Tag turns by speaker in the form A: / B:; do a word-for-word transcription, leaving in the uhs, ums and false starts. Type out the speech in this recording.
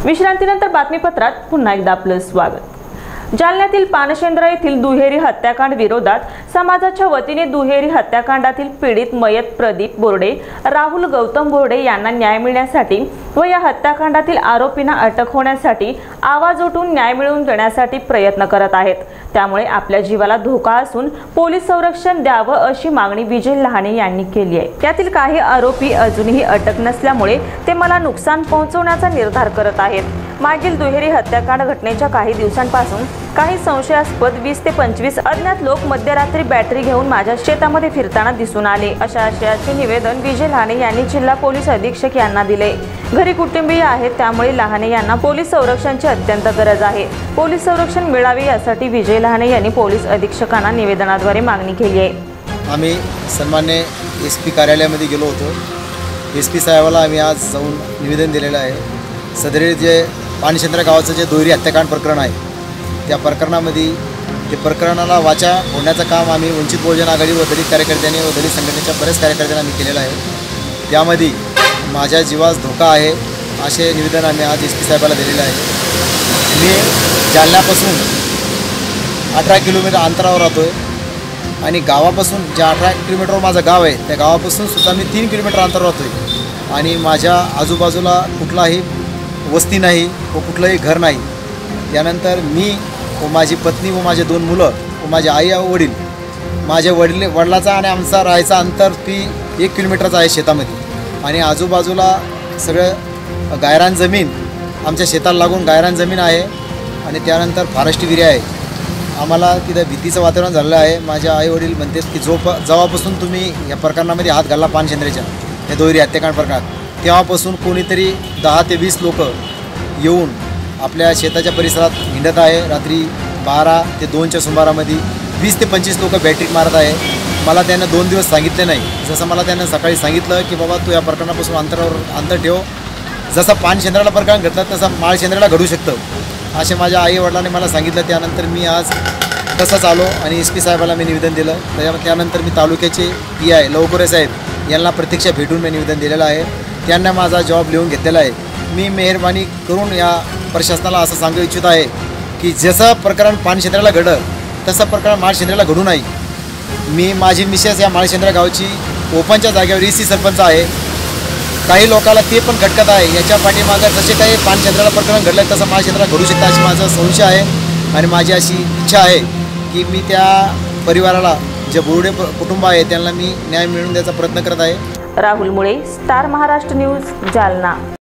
A: विश्रांतीनंतर बातमीपत्रात पुन्हा एकदा आपलं स्वागत। जालन्यातील पानशेंद्रा येथील दुहेरी हत्याकांड विरोधात समाजाच्या वतीने दुहेरी हत्याकांडातील पीडित मयत प्रदीप बोर्डे, राहुल गौतम बोर्डे यांना न्याय मिळण्यासाठी व या हत्याकांडातील आरोपींना अटक होण्यासाठी आवाज उठवून न्याय मिळवून देण्यासाठी प्रयत्न करत आहेत। त्यामुळे आपल्या जीवाला धोका असून पोलीस संरक्षण द्यावं अशी मागणी विजय लहाने यांनी केली आहे। त्यातील काही आरोपी अजूनही अटक नसल्यामुळे ते मला नुकसान पोहोचवण्याचा निर्धार करत आहेत। मागील दुहेरी हत्याकांड घटनेच्या काही दिवसांपासून काही संशयास्पद वीस ते पंचवीस अज्ञात लोक मध्यरात्री बॅटरी घेऊन माझ्या शेतामध्ये फिरताना दिसून आले, अशा आशयाचे निवेदन विजय लहाने यांनी जिल्हा पोलीस अधीक्षक यांना दिले। घरी कुटुंबीय आहेत, त्यामुळे लहाने यांना पोलीस संरक्षणाची अत्यंत गरज आहे। पोलीस संरक्षण मिळावे यासाठी विजय लहाने यांनी पोलीस अधीक्षकांना निवेदनाद्वारे मागणी केली आहे।
B: आम्ही सन्मान्य एस पी कार्यालयामध्ये गेलो होतो। एस पी साहेबाला आम्ही आज जाऊन निवेदन दिलेलं आहे। सदरे जे पानशेंद्रा गावाचं जे दुहेरी हत्याकांड प्रकरण आहे, त्या प्रकरणामध्ये ते प्रकरणाला वाचा होण्याचं काम आम्ही वंचित बहुजन आघाडी व दलित कार्यकर्त्यांनी व दलित संघटनेच्या बऱ्याच कार्यकर्त्यांना आम्ही केलेलं आहे। त्यामध्ये माझ्या जीवास धोका आहे असे निवेदन आम्ही आज एस पी साहेबाला दिलेलं आहे। मी जालन्यापासून अठरा किलोमीटर अंतरावर राहतो आहे आणि गावापासून ज्या अठरा किलोमीटरवर माझं गाव आहे त्या गावापासून सुद्धा मी तीन किलोमीटर अंतरावर राहतो आहे आणि माझ्या आजूबाजूला कुठलाही वस्ती नाही व कुठलंही घर नाही। त्यानंतर मी व माझी पत्नी व माझे दोन मुलं व माझे आई व वडील, माझे वडील वडिलाचा आणि आमचा राहायचा अंतर ती एक किलोमीटरचा आहे शेतामध्ये आणि आजूबाजूला सगळं गायरान जमीन, आमच्या शेताला लागून गायरान जमीन आहे आणि त्यानंतर फॉरेस्ट एरिया आहे। आम्हाला तिथं भीतीचं वातावरण झालेलं आहे। माझे आई वडील म्हणतात की जो प जेव्हापासून तुम्ही या प्रकरणामध्ये हात घालला पानशेंद्राच्या या दोहेरी हत्याकांड प्रकरणात, तेव्हापासून कोणीतरी दहा ते वीस लोक येऊन आपल्या शेताच्या परिसरात हिंडत आहे। रात्री बारा ते दोनच्या सुमारामध्ये वीस ते पंचवीस लोक बॅटरी मारत आहे। मला त्यांना दोन दिवस सांगितले नाही, जसं मला त्यांना सकाळी सांगितलं की बाबा तू या प्रकरणापासून अंतरावर अंतर ठेव, जसं पानशेंद्राला प्रकरण घडलं तसं माळशेंद्राला घडू शकतं असे माझ्या आई वडिलांनी मला सांगितलं। त्यानंतर मी आज तसंच आलो आणि एस पी साहेबाला मी निवेदन दिलं। त्या त्यानंतर मी तालुक्याचे पी आय लवकुरे साहेब यांना प्रत्यक्ष भेटून मी निवेदन दिलेलं आहे। त्यांना माझा जॉब लिहून घेतलेला आहे। मी मेहरबानी करून या प्रशासनाला असं सांगू इच्छित आहे की जसं प्रकरण पानशेंद्राला घडलं तसं प्रकरण माळशेंद्राला घडू नाही। मी माझी मिसेस या माळशेंद्रा गावची ओपनच्या जागेवर ई सी सरपंच आहे। काही लोकांना ते पण खटकत आहे, याच्या पाठीमागं जसे काही पानशेंद्राला प्रकरण घडलं तसं माळशेंद्राला घडू शकतं अशी माझा संशय आहे आणि माझी अशी इच्छा आहे की मी त्या परिवाराला, जे बोर्डे कुटुंब आहे त्यांना मी न्याय मिळवून द्यायचा प्रयत्न करत आहे।
A: राहुल मुळे, स्टार महाराष्ट्र न्यूज, जालना।